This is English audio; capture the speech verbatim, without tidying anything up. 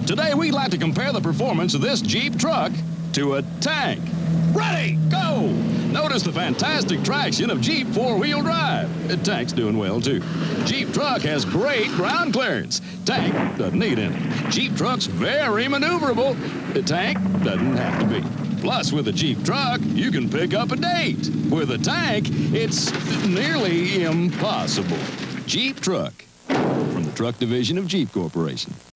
Today, we'd like to compare the performance of this Jeep truck to a tank. Ready, go! Notice the fantastic traction of Jeep four-wheel drive. The tank's doing well, too. Jeep truck has great ground clearance. Tank doesn't need any. Jeep truck's very maneuverable. The tank doesn't have to be. Plus, with a Jeep truck, you can pick up a date. With a tank, it's nearly impossible. Jeep truck, from the truck division of Jeep Corporation.